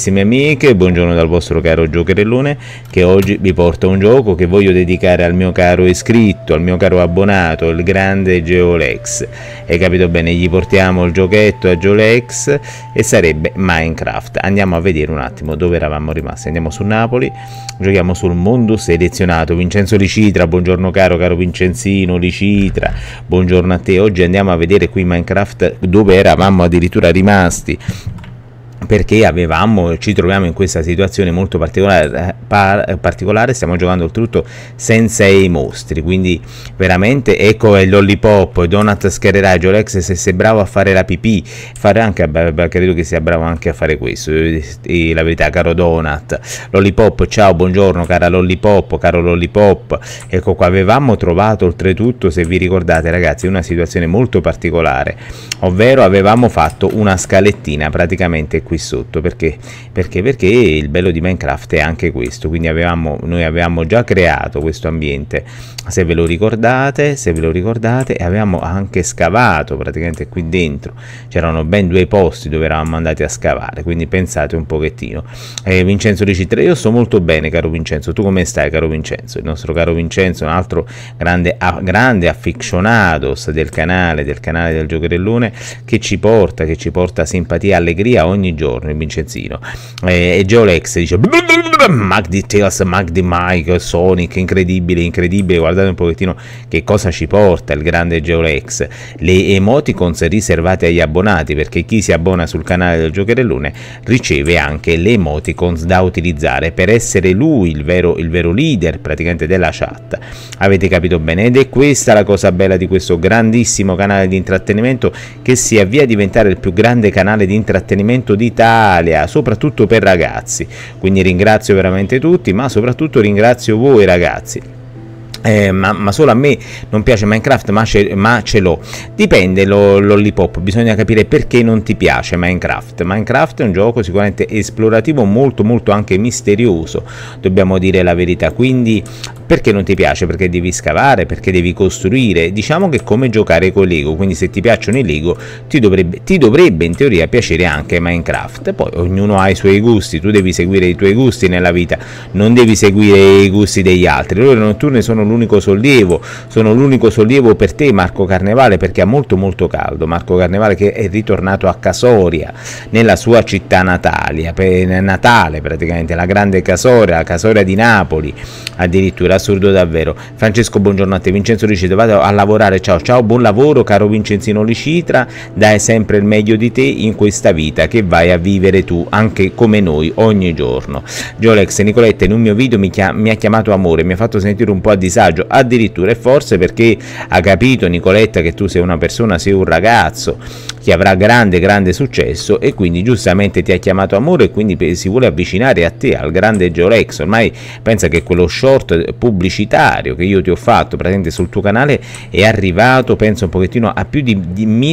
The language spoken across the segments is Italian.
carissime amiche, buongiorno dal vostro caro giocherellone, che oggi vi porta un gioco che voglio dedicare al mio caro iscritto, al mio caro abbonato, il grande Geolex. Hai capito bene? Gli portiamo il giochetto a Geolex e sarebbe Minecraft. Andiamo a vedere un attimo dove eravamo rimasti. Andiamo su Napoli, giochiamo sul mondo selezionato. Vincenzo Licitra, buongiorno caro Vincenzino Licitra, buongiorno a te. Oggi andiamo a vedere qui Minecraft dove eravamo addirittura rimasti, perché ci troviamo in questa situazione molto particolare. Stiamo giocando oltretutto senza i mostri, quindi veramente ecco il lollipop. Donut schererà Geolex se sei bravo a fare la pipì, fare anche, credo che sia bravo anche a fare questo, la verità, caro Donut. Lollipop, ciao, buongiorno cara Lollipop, caro Lollipop. Ecco qua, avevamo trovato oltretutto, se vi ricordate ragazzi, una situazione molto particolare, ovvero avevamo fatto una scalettina praticamente qui sotto. Perché il bello di Minecraft è anche questo. Quindi noi avevamo già creato questo ambiente, se ve lo ricordate, e avevamo anche scavato praticamente qui dentro. C'erano ben 2 posti dove eravamo andati a scavare, quindi pensate un pochettino. Vincenzo Licitra, io sto molto bene caro Vincenzo, tu come stai caro Vincenzo? Il nostro caro Vincenzo, un altro grande aficionados del canale del giocherellone, che ci porta simpatia e allegria ogni giorno, il Vincenzino. E Geolex dice Magdi Tales, Magdi Mike, Sonic, incredibile, guardate un pochettino che cosa ci porta il grande Geolex. Le emoticons riservate agli abbonati, perché chi si abbona sul canale del giocherellone riceve anche le emoticons da utilizzare per essere lui il vero leader praticamente della chat. Avete capito bene? Ed è questa la cosa bella di questo grandissimo canale di intrattenimento, che si avvia a diventare il più grande canale di intrattenimento d'Italia, soprattutto per ragazzi. Quindi ringrazio veramente tutti, ma soprattutto ringrazio voi ragazzi. Ma solo a me non piace Minecraft, ma ce l'ho. Dipende, Lollipop, bisogna capire perché non ti piace Minecraft. Minecraft è un gioco sicuramente esplorativo, molto anche misterioso, dobbiamo dire la verità. Quindi perché non ti piace? Perché devi scavare, perché devi costruire. Diciamo che è come giocare con Lego, quindi se ti piacciono i Lego ti dovrebbe in teoria piacere anche Minecraft. Poi ognuno ha i suoi gusti, tu devi seguire i tuoi gusti nella vita, non devi seguire i gusti degli altri. Le ore notturne sono l'unico sollievo per te Marco Carnevale, perché ha molto caldo. Marco Carnevale che è ritornato a Casoria, nella sua città natale praticamente, la grande Casoria, la Casoria di Napoli, addirittura, assurdo davvero. Francesco, buongiorno a te. Vincenzo Licitra, vado a lavorare, ciao, buon lavoro caro Vincenzino Licitra, dai sempre il meglio di te in questa vita che vai a vivere tu, anche come noi, ogni giorno. Geolex, Nicoletta in un mio video mi ha chiamato amore, mi ha fatto sentire un po' a disagio addirittura, e forse perché ha capito Nicoletta che tu sei una persona, sei un ragazzo che avrà grande successo, e quindi giustamente ti ha chiamato amore, e quindi si vuole avvicinare a te, al grande Geolex. Ormai pensa che quello short pubblicitario che io ti ho fatto presente sul tuo canale è arrivato, penso un pochettino a più di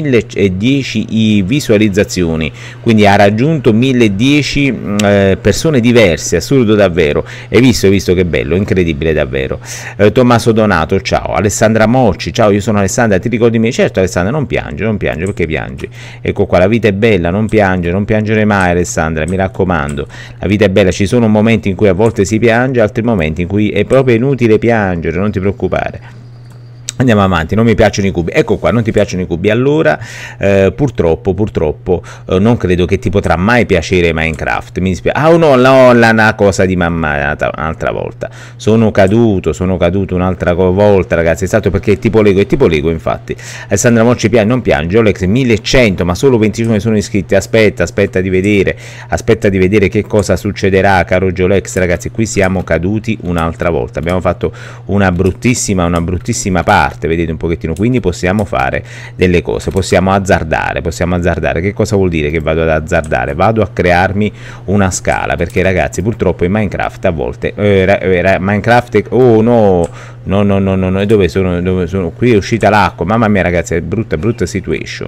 1010 visualizzazioni, quindi ha raggiunto 1010 persone diverse, assurdo davvero. Hai visto che bello, incredibile davvero. Tommaso Donato, ciao. Alessandra Mocci, ciao, io sono Alessandra, ti ricordi me? Certo Alessandra, non piange, perché piangi? Ecco qua, la vita è bella, non piangere mai Alessandra, mi raccomando, la vita è bella, ci sono momenti in cui a volte si piange, altri momenti in cui è proprio inutile piangere, non ti preoccupare. Andiamo avanti, non mi piacciono i cubi. Ecco qua, non ti piacciono i cubi. Allora, purtroppo, non credo che ti potrà mai piacere Minecraft. Mi dispiace. Ah, no, una cosa di mamma, un'altra volta. Sono caduto un'altra volta, ragazzi. È stato perché è tipo Lego, infatti. Alessandra Mocci non piange. Olex 1100, ma solo 25 sono iscritti. Aspetta di vedere che cosa succederà, caro Geolex, ragazzi. Qui siamo caduti un'altra volta. Abbiamo fatto una bruttissima parte. Vedete un pochettino, quindi possiamo fare delle cose, possiamo azzardare. Che cosa vuol dire che vado ad azzardare? Vado a crearmi una scala, perché ragazzi purtroppo in Minecraft a volte Minecraft oh no, dove sono? Qui è uscita l'acqua, mamma mia ragazzi, è brutta situation.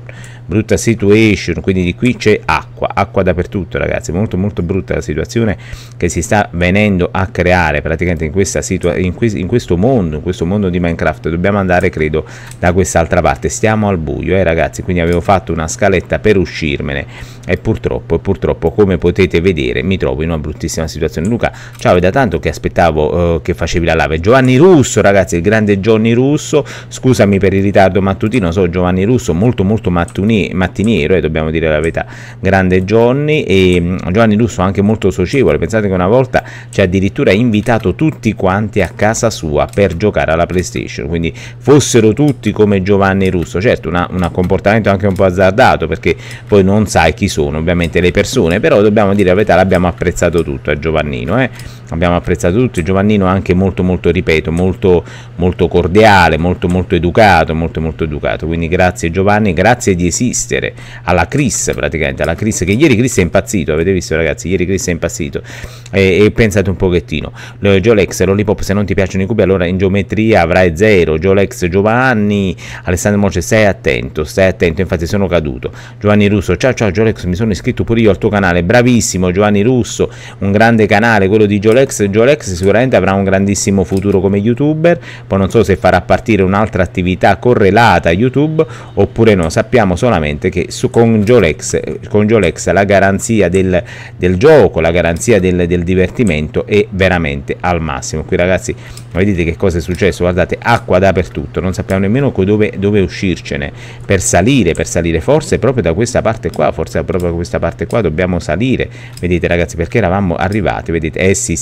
brutta situation, quindi di qui c'è acqua dappertutto, ragazzi, molto molto brutta la situazione che si sta venendo a creare praticamente in questa in questo mondo di Minecraft. Dobbiamo andare, credo, da quest'altra parte, stiamo al buio, ragazzi, quindi avevo fatto una scaletta per uscirmene e purtroppo come potete vedere mi trovo in una bruttissima situazione. Luca, ciao, è da tanto che aspettavo che facevi la live. Giovanni Russo, ragazzi, il grande Johnny Russo, scusami per il ritardo mattutino, so Giovanni Russo molto mattiniero, dobbiamo dire la verità, grande Johnny. E Giovanni Russo anche molto socievole, pensate che una volta ci ha addirittura invitato tutti quanti a casa sua per giocare alla PlayStation, quindi fossero tutti come Giovanni Russo. Certo, un comportamento anche un po' azzardato, perché poi non sai chi sono ovviamente le persone, però dobbiamo dire la verità, l'abbiamo apprezzato tutto a Giovannino, abbiamo apprezzato tutto. Giovannino anche molto ripeto, molto cordiale, molto educato, quindi grazie Giovanni, grazie di esistere. Alla Chris, praticamente, alla Chris, che ieri Chris è impazzito, avete visto, ragazzi, ieri Chris è impazzito, e pensate un pochettino, Jolex, Lollipop, se non ti piacciono i cubi allora in geometria avrai 0, Jolex, Giovanni, Alessandro Moce, stai attento, infatti sono caduto. Giovanni Russo, ciao Jolex, mi sono iscritto pure io al tuo canale, bravissimo Giovanni Russo, un grande canale quello di Jolex sicuramente avrà un grandissimo futuro come youtuber, poi non so se farà partire un'altra attività correlata a YouTube oppure no, sappiamo solamente che con Jolex la garanzia del gioco, la garanzia del divertimento è veramente al massimo. Qui, ragazzi, vedete che cosa è successo, guardate, acqua dappertutto, non sappiamo nemmeno dove uscircene per salire, forse proprio da questa parte qua, dobbiamo salire, vedete, ragazzi, perché eravamo arrivati, vedete, sì,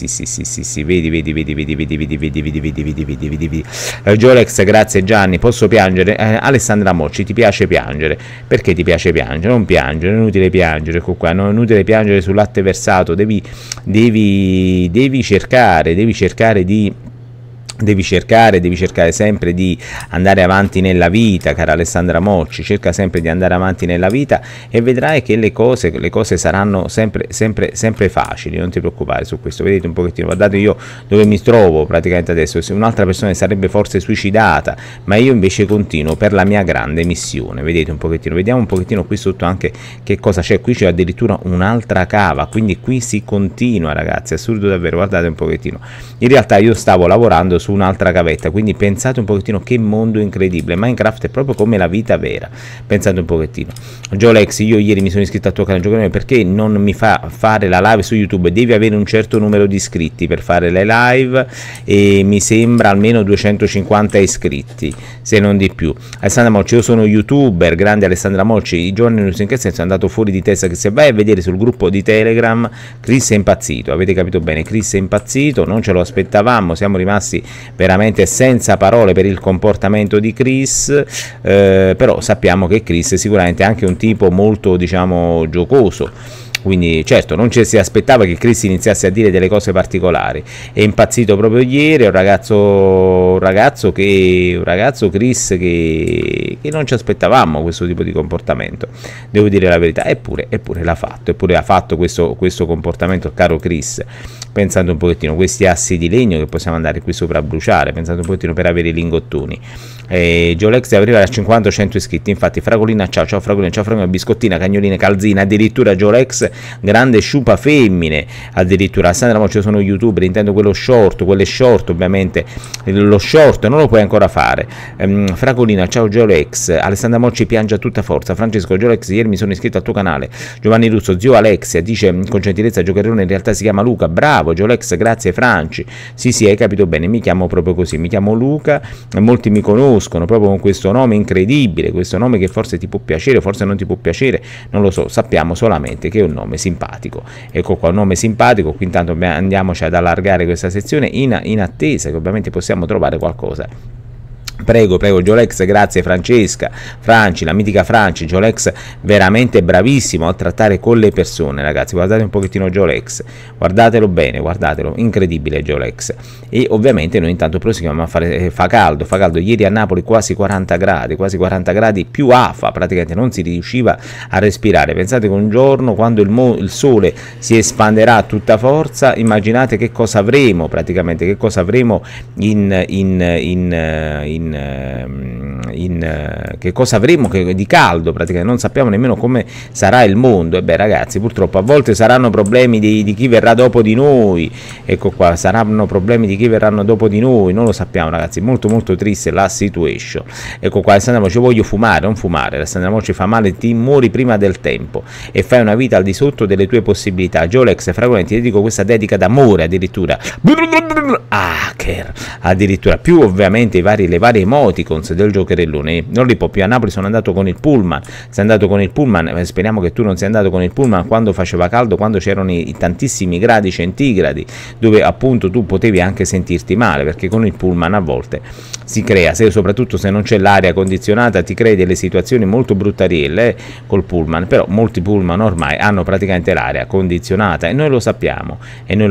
vedi, Jolex, grazie Gianni, posso piangere? Alessandra Mocci, ti piace piangere? Perché ti piace piangere? Non piangere, è inutile piangere, ecco qua, non è inutile piangere sul latte versato, devi cercare sempre di andare avanti nella vita, cara Alessandra Mocci, cerca sempre di andare avanti nella vita e vedrai che le cose saranno sempre facili, non ti preoccupare su questo. Vedete un pochettino, guardate io dove mi trovo praticamente adesso, se un'altra persona sarebbe forse suicidata, ma io invece continuo per la mia grande missione. Vedete un pochettino, vediamo un pochettino qui sotto anche che cosa c'è. Qui c'è addirittura un'altra cava, quindi qui si continua, ragazzi, assurdo davvero. Guardate un pochettino, in realtà io stavo lavorando su un'altra cavetta, quindi pensate un pochettino che mondo incredibile. Minecraft è proprio come la vita vera, pensate un pochettino. Jolex, io ieri mi sono iscritto al tuo canale giocare, perché non mi fa fare la live su YouTube? Devi avere un certo numero di iscritti per fare le live e mi sembra almeno 250 iscritti, se non di più. Alessandra Mocci, io sono youtuber, grande Alessandra Mocci, i giorni in che senso è andato fuori di testa, che se vai a vedere sul gruppo di Telegram Chris è impazzito, avete capito bene, Chris è impazzito, non ce lo aspettavamo, siamo rimasti veramente senza parole per il comportamento di Chris, però sappiamo che Chris è sicuramente anche un tipo molto, diciamo, giocoso, quindi certo non ci si aspettava che Chris iniziasse a dire delle cose particolari. È impazzito proprio ieri, un ragazzo Chris che non ci aspettavamo questo tipo di comportamento, devo dire la verità, eppure l'ha fatto, eppure ha fatto questo comportamento, caro Chris. Pensando un pochettino, questi assi di legno che possiamo andare qui sopra a bruciare, pensando un pochettino per avere i lingottoni. Jolex deve arrivare a 50-100 iscritti, infatti. Fragolina, ciao Fragolina, ciao Fragolina, biscottina, cagnoline, calzina, addirittura Jolex, grande sciupa femmine, addirittura. Sandra Moccio, sono youtuber, intendo quelle short ovviamente, lo short non lo puoi ancora fare. Fragolina, ciao Jolex, Alessandra Mocci piange a tutta forza. Francesco, Jolex, ieri mi sono iscritto al tuo canale. Giovanni Russo, zio Alexia, dice con gentilezza Giocherone, in realtà si chiama Luca, bravo Jolex, grazie Franci, sì hai capito bene, mi chiamo proprio così, mi chiamo Luca, molti mi conoscono proprio con questo nome incredibile, questo nome che forse ti può piacere, forse non ti può piacere, non lo so, sappiamo solamente che è un nome simpatico. Ecco qua, un nome simpatico. Qui intanto andiamoci ad allargare questa sezione in attesa che ovviamente possiamo trovare qualcosa. Prego Jolex, grazie Francesca, Franci, la mitica Franci. Jolex veramente bravissimo a trattare con le persone, ragazzi, guardate un pochettino Jolex, guardatelo bene, guardatelo, incredibile Jolex. E ovviamente noi intanto proseguiamo a fare, fa caldo, ieri a Napoli quasi 40 gradi più afa, praticamente non si riusciva a respirare. Pensate che un giorno, quando il sole si espanderà a tutta forza, immaginate che cosa avremo praticamente, che cosa avremo in che cosa avremo di caldo, praticamente non sappiamo nemmeno come sarà il mondo. E beh ragazzi, purtroppo a volte saranno problemi di chi verrà dopo di noi, ecco qua, saranno problemi di chi verranno dopo di noi, non lo sappiamo ragazzi, molto molto triste la situation. Ecco qua, Alessandra Mocci, voglio fumare, non fumare, Alessandra Mocci, fa male, ti muori prima del tempo e fai una vita al di sotto delle tue possibilità. Jolex Fragolenti, ti dedico questa dedica d'amore addirittura, hacker, addirittura, più ovviamente le varie emoticons del giocherellone. Lollipop, io a Napoli sono andato con il pullman, sei andato con il pullman, speriamo che tu non sia andato con il pullman quando faceva caldo, quando c'erano i tantissimi gradi centigradi, dove appunto tu potevi anche sentirti male, perché con il pullman a volte si crea, soprattutto se non c'è l'aria condizionata, ti crei delle situazioni molto bruttarielle col pullman. Però molti pullman ormai hanno praticamente l'aria condizionata e noi lo sappiamo,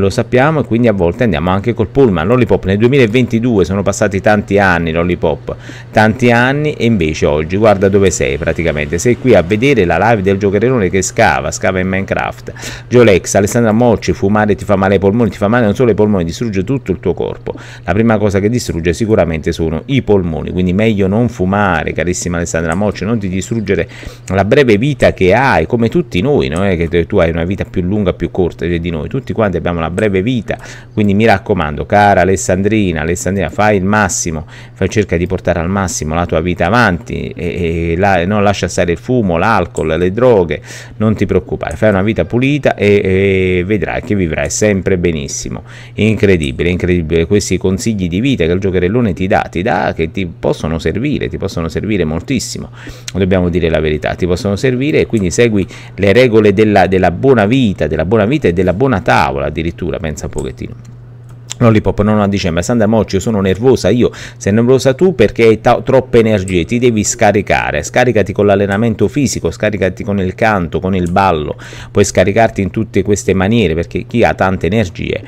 e quindi a volte andiamo anche col pullman. Lollipop, nel 2022 sono passati tanti anni, Lollipop, tanti anni, e invece oggi guarda dove sei, praticamente sei qui a vedere la live del giocherellone che scava in Minecraft. Jolex, Alessandra Mocci, fumare ti fa male ai polmoni, ti fa male non solo ai polmoni, distrugge tutto il tuo corpo. La prima cosa che distrugge sicuramente sono i polmoni, quindi meglio non fumare, carissima Alessandra Mocci, non ti distruggere la breve vita che hai, come tutti noi, non è che tu hai una vita più lunga, più corta di noi, tutti quanti abbiamo una breve vita, quindi mi raccomando, cara Alessandrina, fai il massimo, cerca di portare al massimo la tua vita avanti e non lascia stare il fumo, l'alcol, le droghe, non ti preoccupare, fai una vita pulita e vedrai che vivrai sempre benissimo. Incredibile questi consigli di vita che il giocherellone ti dà, che ti possono servire moltissimo, dobbiamo dire la verità, ti possono servire, e quindi segui le regole della buona vita e della buona tavola addirittura, pensa un pochettino. Lollipop, non a dicembre, Sandra Mocci, io sono nervosa, sei nervosa tu perché hai troppe energie, ti devi scaricati con l'allenamento fisico, scaricati con il canto, con il ballo, puoi scaricarti in tutte queste maniere, perché chi ha tante energie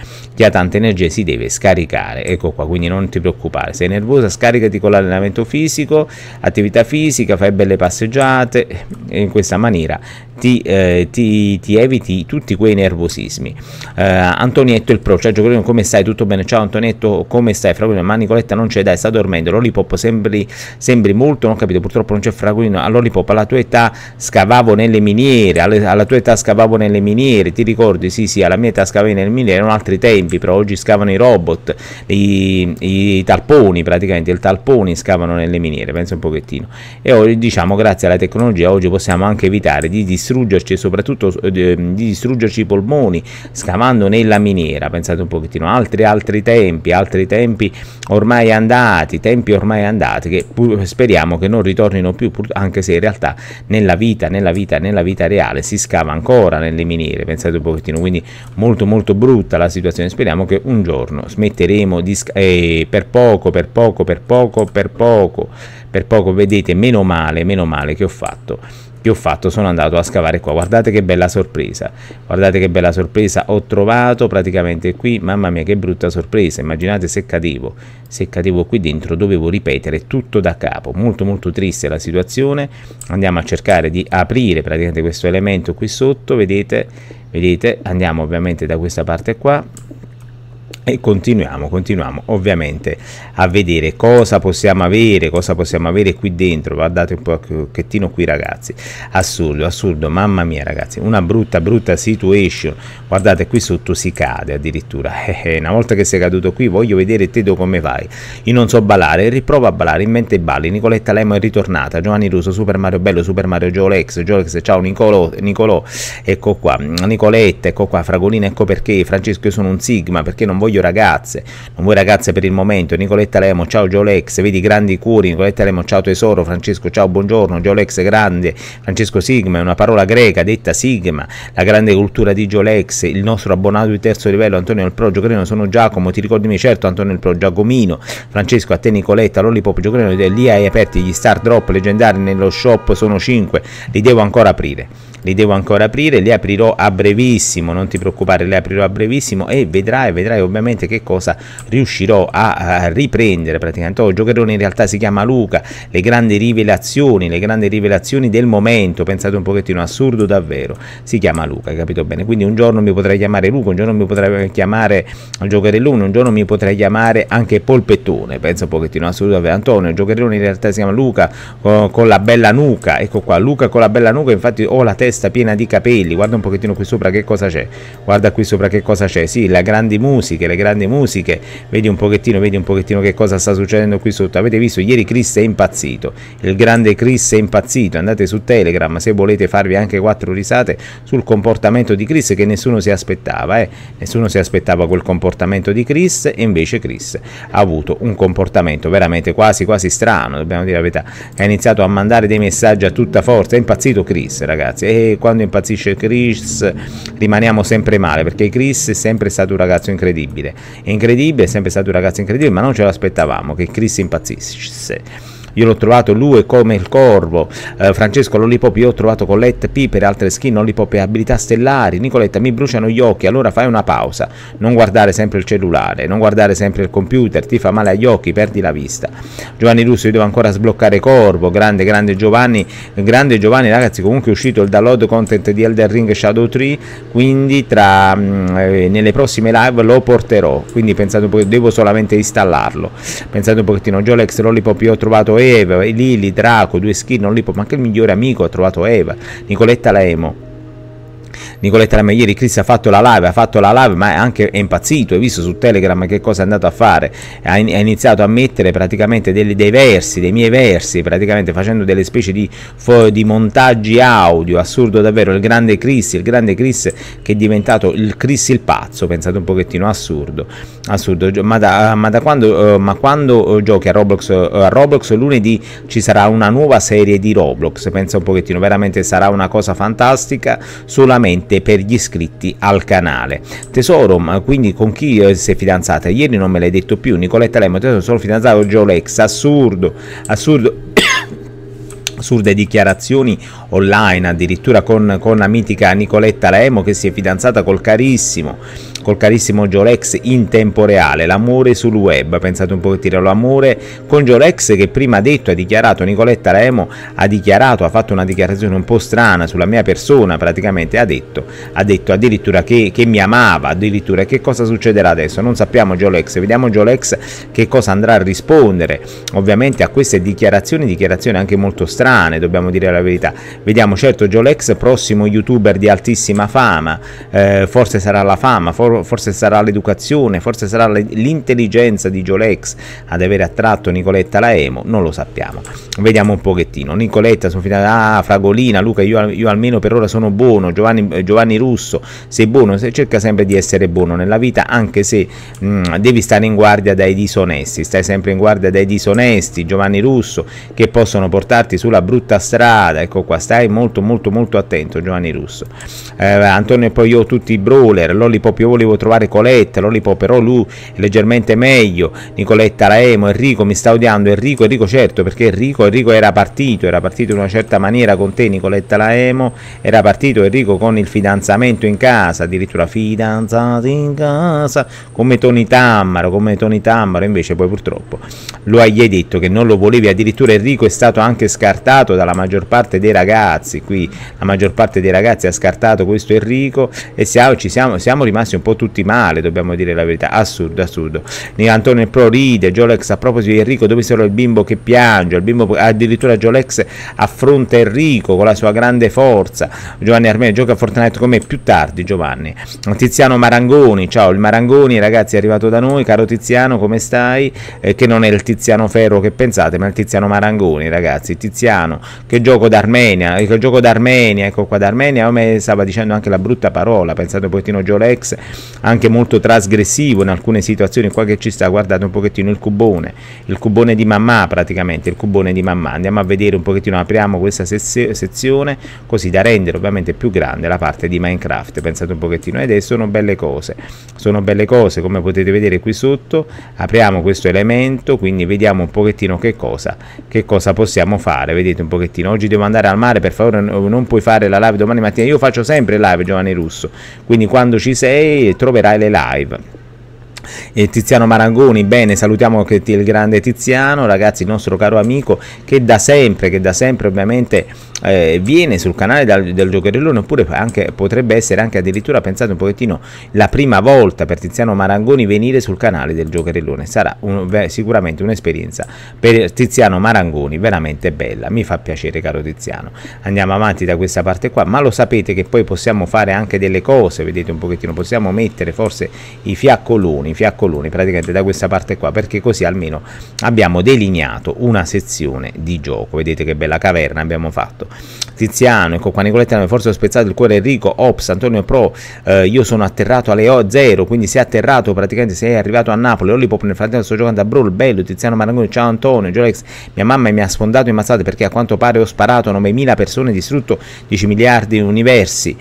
si deve scaricare, ecco qua, quindi non ti preoccupare, sei nervosa, scaricati con l'allenamento fisico, attività fisica, fai belle passeggiate e in questa maniera ti eviti tutti quei nervosismi. Antonietto il pro, cioè giocherino, come stai? Tutto bene? Ciao Antonietto, come stai? Fragolino, ma Nicoletta non c'è, dai, sta dormendo. Lollipop, sembri molto, non ho capito, purtroppo non c'è Fragolino. A Lollipop, alla tua età scavavo nelle miniere, ti ricordi? Sì, alla mia età scavavi nelle miniere, erano altri tempi, però oggi scavano i robot, i talponi, praticamente, il talponi scavano nelle miniere, pensa un pochettino. E oggi, diciamo, grazie alla tecnologia, oggi possiamo anche evitare di distruggerci, e soprattutto di distruggerci i polmoni scavando nella miniera, pensate un pochettino, altri tempi ormai andati, che speriamo che non ritornino più, anche se in realtà nella vita reale si scava ancora nelle miniere, pensate un pochettino, quindi molto molto brutta la situazione. Speriamo che un giorno smetteremo di per poco, vedete, meno male che ho fatto, sono andato a scavare qua, guardate che bella sorpresa, ho trovato praticamente qui, mamma mia che brutta sorpresa, immaginate se cadevo qui dentro, dovevo ripetere tutto da capo, molto molto triste la situazione. Andiamo a cercare di aprire praticamente questo elemento qui sotto, vedete, andiamo ovviamente da questa parte qua e continuiamo ovviamente a vedere cosa possiamo avere qui dentro. Guardate un pochettino qui ragazzi, assurdo, mamma mia ragazzi, una brutta situation. Guardate, qui sotto si cade addirittura, una volta che sei caduto qui voglio vedere te come vai. Io non so ballare, riprova a ballare, in mente balli. Nicoletta Lemo è ritornata, Giovanni Russo, Super Mario Bello, Super Mario Jolex, ciao Nicolò, ecco qua, Nicoletta, ecco qua, Fragolina, ecco perché, Francesco, io sono un Sigma, perché non voglio ragazze per il momento. Nicoletta Lemo, ciao Jolex, vedi grandi cuori. Nicoletta Lemo, ciao tesoro. Francesco, ciao, buongiorno. Jolex grande. Francesco, Sigma è una parola greca detta Sigma, la grande cultura di Jolex. Il nostro abbonato di terzo livello, Antonio il Pro. Giocherino, sono Giacomo, ti ricordi me? Certo, Antonio il Pro, Giacomino. Francesco, a te Nicoletta. Lollipop, Giocherino, lì hai aperti gli star drop leggendari nello shop, sono 5, li devo ancora aprire, li aprirò a brevissimo, non ti preoccupare, li aprirò a brevissimo e vedrai ovviamente ovviamente che cosa riuscirò a riprendere praticamente. Il giocherone in realtà si chiama Luca, le grandi rivelazioni del momento, pensate un pochettino, assurdo davvero, si chiama Luca, capito bene? Quindi un giorno mi potrei chiamare Luca, un giorno mi potrei chiamare Giocherellone, un giorno mi potrei chiamare anche Polpettone, pensa un pochettino, assurdo davvero. Antonio, il giocherellone in realtà si chiama Luca con la bella nuca, ecco qua, Luca con la bella nuca, infatti ho la testa piena di capelli, guarda un pochettino qui sopra che cosa c'è, guarda qui sopra che cosa c'è, sì, le grandi musiche, vedi un pochettino che cosa sta succedendo qui sotto. Avete visto, ieri Chris è impazzito, il grande Chris è impazzito, andate su Telegram se volete farvi anche 4 risate sul comportamento di Chris, che nessuno si aspettava, nessuno si aspettava quel comportamento di Chris, e invece Chris ha avuto un comportamento veramente quasi strano, dobbiamo dire la verità, ha iniziato a mandare dei messaggi a tutta forza, è impazzito Chris, ragazzi, e quando impazzisce Chris rimaniamo sempre male, perché Chris è sempre stato un ragazzo incredibile, è sempre stato un ragazzo incredibile, ma non ce l'aspettavamo che Chris impazzisse. Io l'ho trovato, lui è come il corvo. Francesco Lollipop, io ho trovato Colette P per altre skin Lollipop e abilità stellari. Nicoletta, mi bruciano gli occhi, allora fai una pausa, non guardare sempre il cellulare, non guardare sempre il computer, ti fa male agli occhi, perdi la vista. Giovanni Russo, io devo ancora sbloccare Corvo, grande Giovanni, ragazzi, comunque è uscito il download content di Elden Ring Shadow 3, quindi nelle prossime live lo porterò, quindi pensate un po', devo solamente installarlo, pensate un pochettino. Jolex Lollipop, io ho trovato Eva, Lily, Draco, 2 skin, Lollipop, ma anche il migliore amico ha trovato Eva. Nicoletta Laemo, ieri Chris ha fatto la live, ma è impazzito, hai visto su Telegram che cosa è andato a fare, ha iniziato a mettere praticamente dei miei versi, praticamente facendo delle specie di montaggi audio, assurdo davvero, il grande Chris che è diventato il Chris il pazzo, pensate un pochettino, assurdo, ma quando giochi a Roblox lunedì ci sarà una nuova serie di Roblox, pensa un pochettino, veramente sarà una cosa fantastica, solamente per gli iscritti al canale. Tesoro, ma quindi con chi sei fidanzata? Ieri non me l'hai detto più. Nicoletta Lemo, tesoro, sono fidanzato con Jolex, assurdo assurde dichiarazioni online, addirittura con la mitica Nicoletta Lemo che si è fidanzata col carissimo Jolex in tempo reale, l'amore sul web, pensate un pochettino, l'amore con Jolex che prima ha dichiarato, Nicoletta Lemo ha fatto una dichiarazione un po' strana sulla mia persona, praticamente ha detto addirittura che mi amava, addirittura. Che cosa succederà adesso? Non sappiamo Jolex, vediamo Jolex che cosa andrà a rispondere ovviamente a queste dichiarazioni anche molto strane, dobbiamo dire la verità. Vediamo, certo, Jolex, prossimo youtuber di altissima fama, forse sarà la fama, forse sarà l'educazione, forse sarà l'intelligenza di Jolex ad aver attratto Nicoletta Laemo, non lo sappiamo. Vediamo un pochettino. Nicoletta, sono fidanzata, Fragolina, Luca, io almeno per ora sono buono. Giovanni Russo, sei buono, cerca sempre di essere buono nella vita, anche se devi stare in guardia dai disonesti, stai sempre in guardia dai disonesti, Giovanni Russo, che possono portarti sulla brutta strada, ecco qua, stai molto attento, Giovanni Russo. Antonio, e poi io tutti i brawler, Lollipop, io volevo trovare Colette, Lollipop, però lui è leggermente meglio. Nicoletta Laemo, Enrico mi sta odiando, Enrico certo, perché Enrico era partito in una certa maniera con te, Nicoletta Laemo, era partito Enrico con il fidanzamento in casa, addirittura fidanzati in casa, come Tony Tammaro, invece poi purtroppo lo hai detto che non lo volevi, addirittura Enrico è stato anche scartato dalla maggior parte dei ragazzi, qui la maggior parte dei ragazzi ha scartato questo Enrico e siamo rimasti un po' tutti male, dobbiamo dire la verità, assurdo. Antonio Pro ride, Jolex, a proposito di Enrico, dove sarà il bimbo che piange, addirittura Jolex affronta Enrico con la sua grande forza. Giovanni Armeno, gioca a Fortnite con me più tardi, Giovanni. Tiziano Marangoni, ciao, il Marangoni, ragazzi, è arrivato da noi, caro Tiziano, come stai? Che non è il Tiziano Ferro che pensate, ma il Tiziano Marangoni, ragazzi. Tiziano, che gioco d'Armenia, ecco qua, d'Armenia, come stava dicendo anche la brutta parola, pensate un pochettino, Jolex, anche molto trasgressivo in alcune situazioni qua che ci sta, guardate un pochettino il cubone di mamma, praticamente il cubone di mamma. Andiamo a vedere un pochettino, apriamo questa sezione così da rendere ovviamente più grande la parte di Minecraft, pensate un pochettino, ed sono belle cose come potete vedere qui sotto. Apriamo questo elemento, quindi vediamo un pochettino che cosa possiamo fare, vedete un pochettino. Oggi devo andare al mare, per favore non puoi fare la live domani mattina, io faccio sempre live, Giovanni Russo, quindi quando ci sei troverai le live. Tiziano Marangoni, bene, salutiamo il grande Tiziano, ragazzi, il nostro caro amico che da sempre ovviamente viene sul canale del Giocherellone, oppure anche, potrebbe essere anche addirittura, pensate un pochettino, la prima volta per Tiziano Marangoni venire sul canale del Giocherellone. Sarà sicuramente un'esperienza per Tiziano Marangoni veramente bella, mi fa piacere, caro Tiziano. Andiamo avanti da questa parte qua, ma lo sapete che poi possiamo fare anche delle cose, vedete un pochettino, possiamo mettere forse i fiaccoloni praticamente da questa parte qua, perché così almeno abbiamo delineato una sezione di gioco. Vedete che bella caverna abbiamo fatto. Tiziano, ecco qua, Nicoletta, forse ho spezzato il cuore, Enrico, Ops, Antonio Pro, io sono atterrato alle 0, quindi sei atterrato praticamente, sei arrivato a Napoli. Lollipop, nel frattempo sto giocando a Brawl, bello. Tiziano Marangoni, ciao Antonio, Jolex, mia mamma mi ha sfondato in mazzate perché a quanto pare ho sparato 9.000 persone, distrutto 10 miliardi di universi.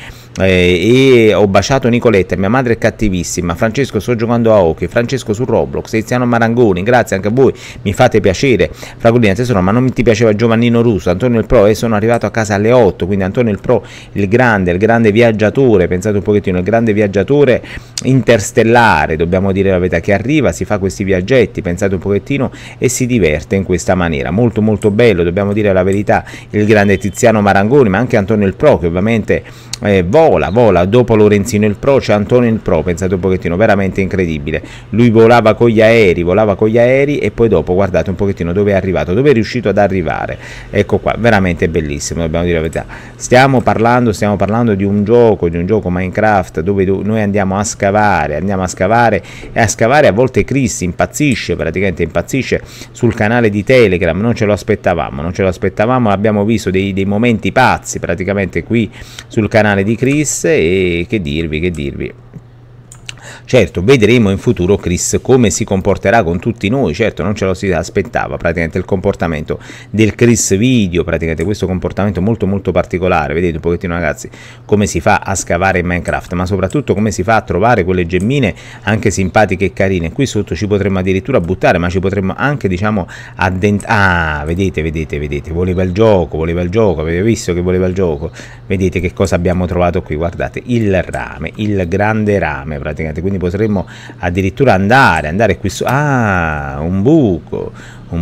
E ho baciato Nicoletta, mia madre è cattivissima. Francesco, sto giocando a hockey. Francesco su Roblox. Tiziano Marangoni, grazie anche a voi, mi fate piacere. Fragolina, tesoro, ma non ti piaceva Giovannino Russo? Antonio il Pro, e sono arrivato a casa alle 8, quindi Antonio il Pro, il grande viaggiatore, pensate un pochettino, il grande viaggiatore interstellare, dobbiamo dire la verità, che arriva, si fa questi viaggetti, pensate un pochettino, e si diverte in questa maniera, molto bello, dobbiamo dire la verità, il grande Tiziano Marangoni, ma anche Antonio il Pro, che ovviamente vola, dopo Lorenzino il Pro c'è Antonio il Pro, pensate un pochettino, veramente incredibile, lui volava con gli aerei e poi dopo guardate un pochettino dove è arrivato, dove è riuscito ad arrivare, ecco qua, veramente bellissimo, dobbiamo dire la verità. Stiamo parlando di un gioco Minecraft dove noi andiamo a scavare e a scavare, a volte Chris impazzisce sul canale di Telegram, non ce lo aspettavamo, abbiamo visto dei momenti pazzi praticamente qui sul canale di Chris, e che dirvi. Certo, vedremo in futuro Chris come si comporterà con tutti noi, certo non ce lo si aspettava praticamente il comportamento del Chris Video, praticamente questo comportamento molto particolare, vedete un pochettino ragazzi come si fa a scavare in Minecraft, ma soprattutto come si fa a trovare quelle gemmine anche simpatiche e carine. Qui sotto ci potremmo addirittura buttare, ma ci potremmo anche diciamo vedete, voleva il gioco, avete visto che voleva il gioco, vedete che cosa abbiamo trovato qui, guardate il rame, il grande rame praticamente, quindi potremmo addirittura andare qui su, un buco,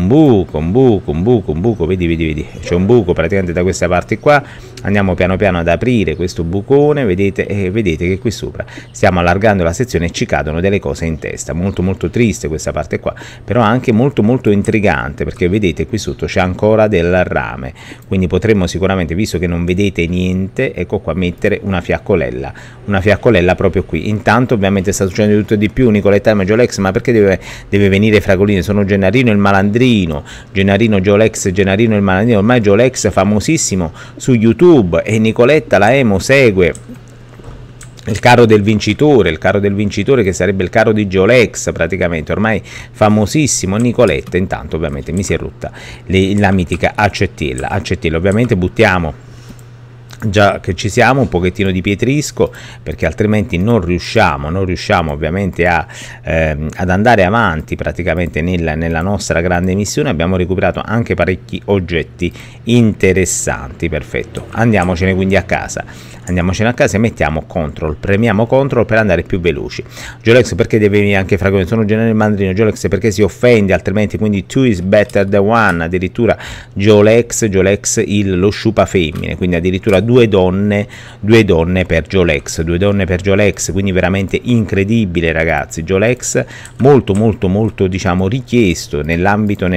vedi, c'è un buco praticamente da questa parte qua, andiamo piano ad aprire questo bucone, vedete che qui sopra stiamo allargando la sezione e ci cadono delle cose in testa, molto triste questa parte qua, però anche molto intrigante, perché vedete qui sotto c'è ancora del rame, quindi potremmo sicuramente, visto che non vedete niente, ecco qua, mettere una fiaccolella proprio qui. Intanto ovviamente sta succedendo tutto di più, Nicoletta e Jolex, ma perché deve venire Fragolino? Sono Gennarino il malandrino, Jolex il malandrino, ormai Jolex famosissimo su YouTube, e Nicoletta la Emo segue il carro del vincitore che sarebbe il carro di Jolex, praticamente ormai famosissimo. Nicoletta intanto ovviamente mi si è rotta la mitica accettilla, ovviamente buttiamo, già che ci siamo, un pochettino di pietrisco, perché altrimenti non riusciamo ovviamente ad andare avanti praticamente nella nostra grande missione. Abbiamo recuperato anche parecchi oggetti interessanti, perfetto, andiamocene quindi a casa e mettiamo premiamo CTRL per andare più veloci. Jolex, perché deve venire anche Fragone? Sono generale mandrino. Jolex, perché si offende altrimenti, quindi 2 is better than 1, addirittura Jolex lo sciupa femmine, quindi addirittura due donne per Jolex, quindi veramente incredibile ragazzi. Jolex molto diciamo richiesto nell'ambito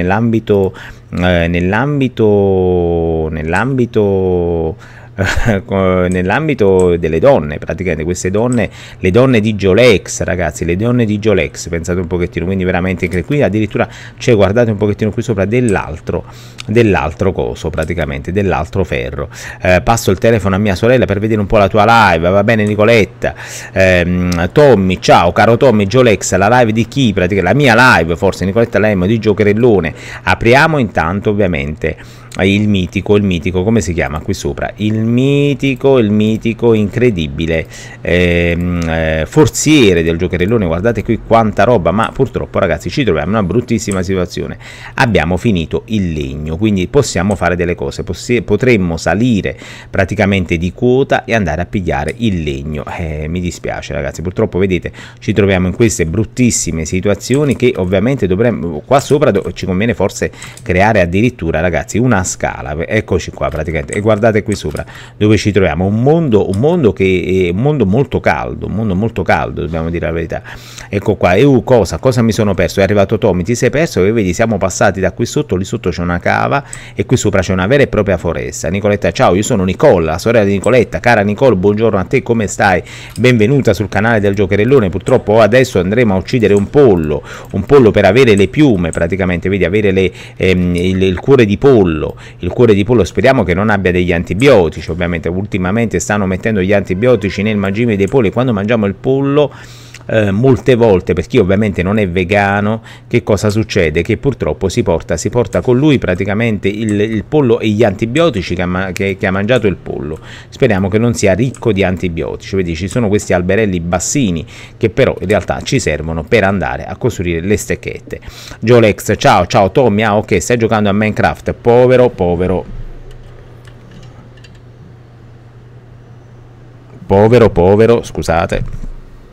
delle donne, praticamente queste donne, le donne di Jolex ragazzi, pensate un pochettino, quindi veramente qui addirittura c'è, guardate un pochettino qui sopra dell'altro coso, praticamente dell'altro ferro. Passo il telefono a mia sorella per vedere un po' la tua live, va bene Nicoletta? Tommy, ciao caro Tommy. Jolex, la live di chi? Praticamente la mia live, forse Nicoletta Lemmo di Giocherellone. Apriamo intanto ovviamente il mitico, come si chiama qui sopra? Il il mitico incredibile forziere del giocherellone. Guardate qui quanta roba, ma purtroppo ragazzi ci troviamo in una bruttissima situazione, abbiamo finito il legno, quindi possiamo fare delle cose, potremmo salire praticamente di quota e andare a pigliare il legno. Mi dispiace ragazzi, purtroppo vedete ci troviamo in queste bruttissime situazioni che ovviamente dovremmo, qua sopra ci conviene forse creare addirittura ragazzi una scala, eccoci qua praticamente, e guardate qui sopra dove ci troviamo, un mondo che è un mondo molto caldo, dobbiamo dire la verità. Ecco qua, cosa mi sono perso? È arrivato Tommy, ti sei perso? E vedi, siamo passati da qui sotto, lì sotto c'è una cava e qui sopra c'è una vera e propria foresta. Nicoletta, ciao, io sono Nicola, la sorella di Nicoletta. Cara Nicole, buongiorno a te, come stai? Benvenuta sul canale del giocherellone. Purtroppo adesso andremo a uccidere un pollo per avere le piume, praticamente, vedi, avere il cuore di pollo. Il cuore di pollo speriamo che non abbia degli antibiotici, ovviamente ultimamente stanno mettendo gli antibiotici nel mangime dei polli. Quando mangiamo il pollo molte volte, per chi ovviamente non è vegano, che cosa succede? Che purtroppo si porta con lui praticamente il pollo e gli antibiotici che ha mangiato il pollo. Speriamo che non sia ricco di antibiotici. Vedi, ci sono questi alberelli bassini che però in realtà ci servono per andare a costruire le stecchette. Jolex, ciao Tommy, ok, stai giocando a Minecraft, povero, scusate.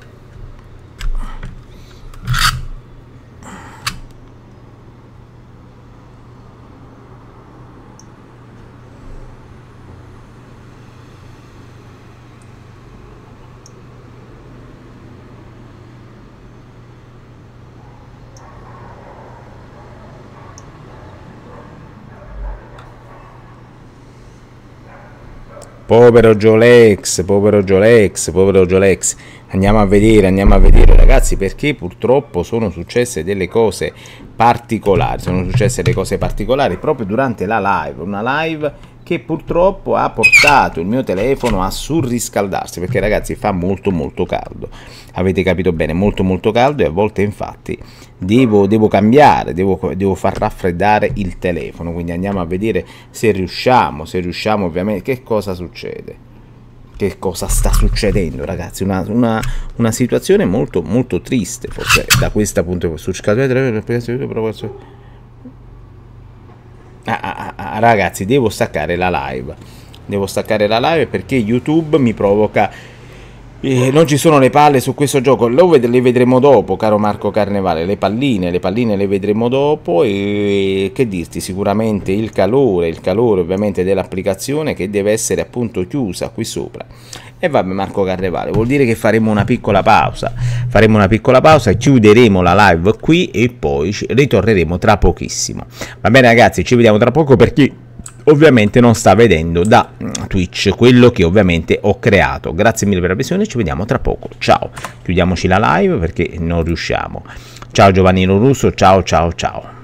Povero Jolex, andiamo a vedere ragazzi, perché purtroppo sono successe delle cose particolari, proprio durante la live, una live che purtroppo ha portato il mio telefono a surriscaldarsi, perché ragazzi fa molto caldo, avete capito bene, molto caldo, e a volte infatti devo cambiare, devo far raffreddare il telefono. Quindi andiamo a vedere se riusciamo ovviamente. Che cosa succede, che cosa sta succedendo ragazzi, una situazione molto triste, forse da questo punto di vista. Ragazzi, devo staccare la live perché YouTube mi provoca, non ci sono le palle su questo gioco, le vedremo dopo, caro Marco Carnevale, le palline le vedremo dopo. E che dirti, sicuramente il calore ovviamente dell'applicazione, che deve essere appunto chiusa qui sopra. E vabbè, Marco Carnevale, vuol dire che faremo una piccola pausa, chiuderemo la live qui e poi ritorneremo tra pochissimo. Va bene ragazzi, ci vediamo tra poco, per chi ovviamente non sta vedendo da Twitch quello che ovviamente ho creato. Grazie mille per la visione, ci vediamo tra poco, ciao. Chiudiamoci la live perché non riusciamo. Ciao Giovannino Russo, ciao.